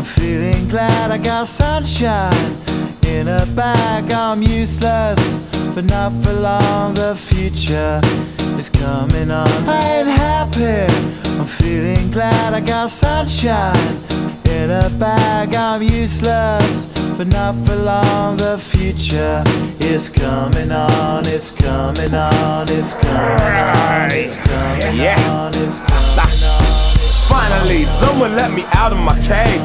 feeling glad I got sunshine in a bag. I'm useless, but not for long. The future is coming on. I ain't happy. I'm feeling glad I got sunshine in a bag. I'm useless, but not for long. The future is coming on. It's coming on. It's coming on. It's coming on. It's coming on. Finally, someone let me out of my cage.